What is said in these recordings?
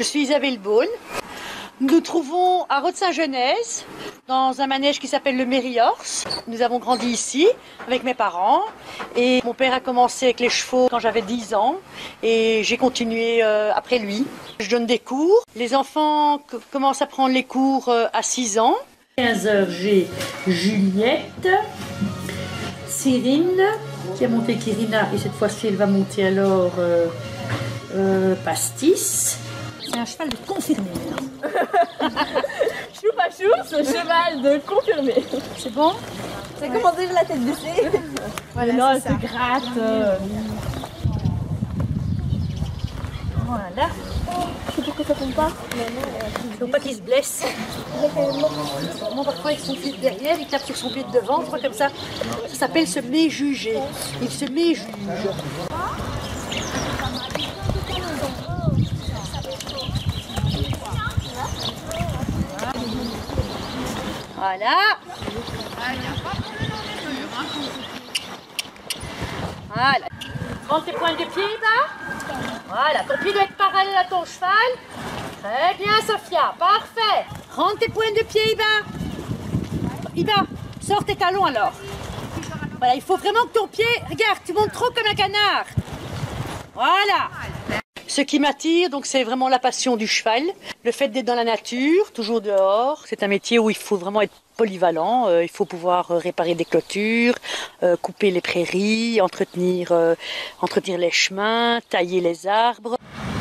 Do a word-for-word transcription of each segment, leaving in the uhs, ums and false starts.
Je suis Isabelle Beaune. Nous nous trouvons à Rode-Saint-Genèse, dans un manège qui s'appelle le Mériorce. Nous avons grandi ici avec mes parents et mon père a commencé avec les chevaux quand j'avais dix ans et j'ai continué euh, après lui. Je donne des cours. Les enfants commencent à prendre les cours euh, à six ans. quinze heures, j'ai Juliette, Cyrine qui a monté Kirina et cette fois-ci elle va monter alors euh, euh, Pastis. C'est un cheval de confirmé. Chou pas chou, ce cheval de confirmé. C'est bon? Ça ouais. Commence déjà la tête baissée. Voilà, non, elle se gratte. Euh... Voilà. Je sais pourquoi ça tombe pas. Il ne faut pas qu'il se blesse. Moi, parfois, avec son pied de derrière, il tape sur son pied de devant. Comme ça, ça s'appelle se méjuger. Il se méjuge. Voilà. Voilà. Prends tes pointes de pied bas. Voilà. Ton pied doit être parallèle à ton cheval. Très bien, Sophia. Parfait. Rentre tes pointes de pied, Iba. Iba, sors tes talons alors. Voilà, il faut vraiment que ton pied... Regarde, tu montes trop comme un canard. Voilà. Ce qui m'attire, donc, c'est vraiment la passion du cheval, le fait d'être dans la nature, toujours dehors. C'est un métier où il faut vraiment être polyvalent. Euh, il faut pouvoir euh, réparer des clôtures, euh, couper les prairies, entretenir, euh, entretenir les chemins, tailler les arbres.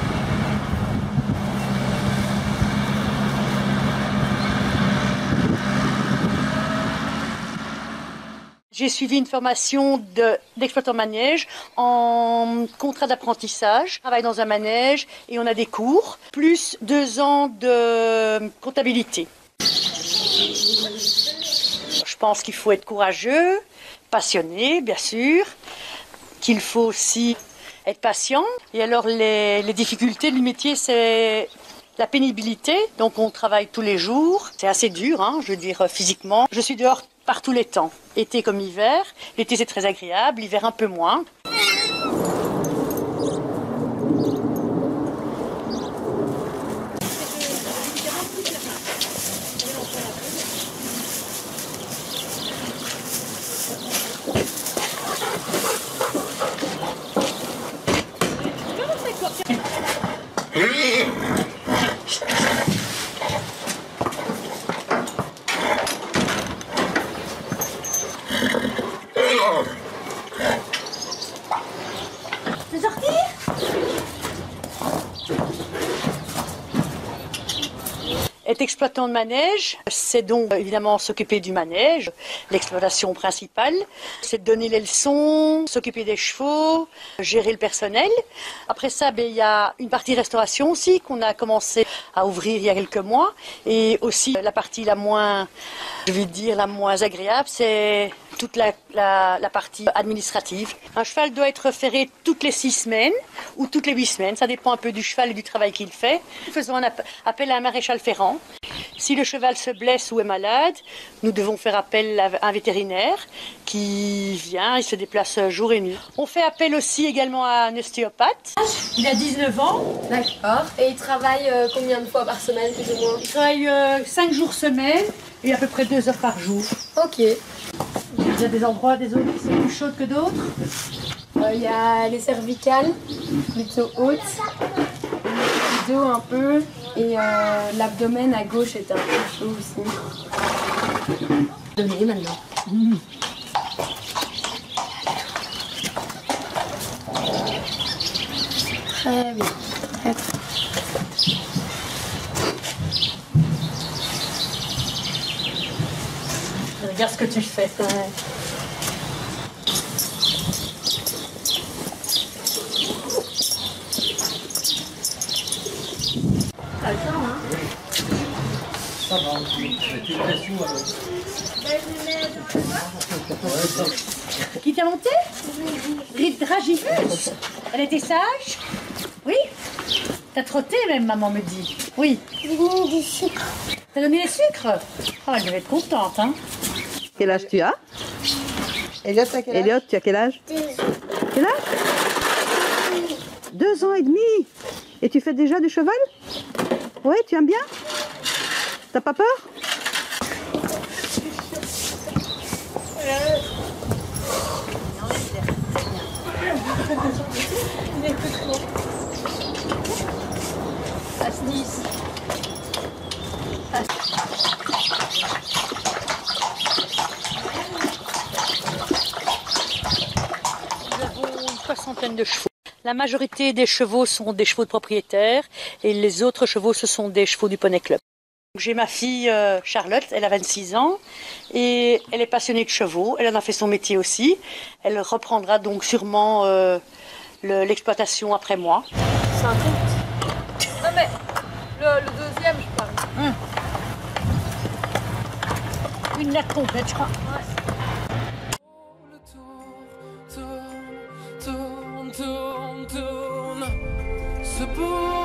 J'ai suivi une formation d'exploitant de, manège en contrat d'apprentissage. Je travaille dans un manège et on a des cours, plus deux ans de comptabilité. Je pense qu'il faut être courageux, passionné, bien sûr, qu'il faut aussi être patient. Et alors les, les difficultés du métier, c'est la pénibilité. Donc on travaille tous les jours. C'est assez dur, hein, je veux dire, physiquement. Je suis dehors par tous les temps, été comme hiver. L'été c'est très agréable, l'hiver un peu moins. Tu veux sortir? Être exploitant de manège, c'est donc évidemment s'occuper du manège, l'exploitation principale. C'est de donner les leçons, s'occuper des chevaux, gérer le personnel. Après ça, ben, il y a une partie restauration aussi qu'on a commencé à ouvrir il y a quelques mois. Et aussi la partie la moins, je vais dire, la moins agréable, c'est toute la, la, la partie administrative. Un cheval doit être ferré toutes les six semaines ou toutes les huit semaines. Ça dépend un peu du cheval et du travail qu'il fait. Nous faisons un appel à un maréchal ferrant. Si le cheval se blesse ou est malade, nous devons faire appel à un vétérinaire qui vient, il se déplace jour et nuit. On fait appel aussi également à un ostéopathe. Il a dix-neuf ans. D'accord. Et il travaille euh, combien de fois par semaine, plus ou moins? Il travaille euh, cinq jours semaine et à peu près deux heures par jour. Ok. Il y a des endroits, des zones qui sont plus chaudes que d'autres. Il euh, y a les cervicales, plutôt hautes, le dos un peu, et euh, l'abdomen à gauche est un peu chaud aussi. Donnez maintenant. Mmh. Très bien. Très, très. Regarde ce que tu fais. Ouais. T'as le temps, hein? Ça va, tu le fais sous alors. Qui t'a monté? Dragibus. Elle était sage? Oui? T'as trotté même, maman me dit. Oui. J'ai donné du sucre. T'as donné les sucres? Oh, elle devait être contente, hein? Quel âge tu as? Elliot, tu as quel âge? Elliot, tu as quel âge? Deux ans. Quel âge? Deux ans et demi. Et tu fais déjà du cheval? Ouais, tu aimes bien? T'as pas peur? Nous avons une soixantaine de chevaux. La majorité des chevaux sont des chevaux de propriétaires et les autres chevaux, ce sont des chevaux du Poney Club. J'ai ma fille euh, Charlotte, elle a vingt-six ans et elle est passionnée de chevaux. Elle en a fait son métier aussi. Elle reprendra donc sûrement euh, le- l'exploitation après moi. C'est un compte. Non mais le, le deuxième, je parle. Une natte complète, je crois. Tourne, tourne, tourne, tourne, ce beau